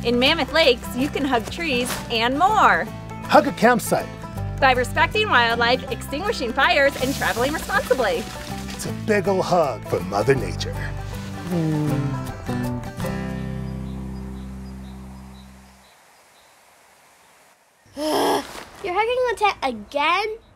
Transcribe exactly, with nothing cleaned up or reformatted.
In Mammoth Lakes, you can hug trees and more. Hug a campsite. By respecting wildlife, extinguishing fires, and traveling responsibly. It's a big ol' hug for Mother Nature. You're hugging the tent again?